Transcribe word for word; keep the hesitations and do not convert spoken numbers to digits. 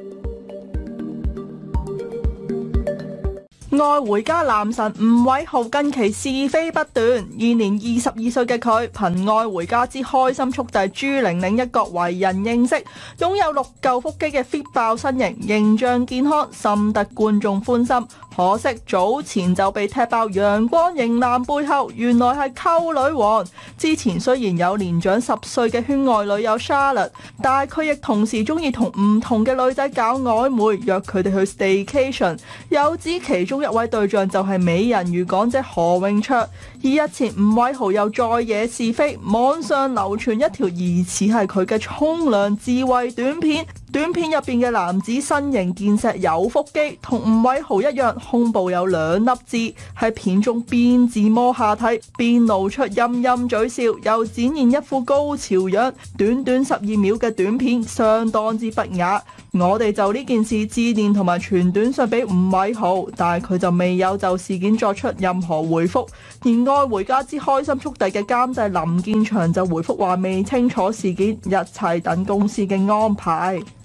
愛回家男神吳偉豪近期是非不斷，現年二十二歲嘅佢憑《愛回家之開心速遞》朱玲玲一角為人認識，擁有六嚿腹肌嘅 fit 爆身形，形象健康，深得觀眾歡心。可惜早前就被踢爆陽光型男背後原來係溝女王。之前雖然有年長十歲嘅圈外女友 Charlotte， 但係佢亦同時中意同唔同嘅女仔搞曖昧，約佢哋去 staycation。有指其中一位對象就係美人魚港姐何詠卓。而日前吳偉豪又再惹是非，網上流傳一條疑似係佢嘅沖涼自慰短片。短片入邊嘅男子身形健碩有腹肌，同吳偉豪一樣，胸部有兩粒痣。喺片中邊自摸下體邊露出陰陰嘴笑，又展現一副高潮樣。短短十二秒嘅短片相當之不雅。我哋就呢件事致電同埋傳短信俾吳偉豪，但係佢就未有就事件作出任何回覆。而愛回家之開心速遞嘅監製林建祥就回覆話未清楚事件，一切等公司嘅安排。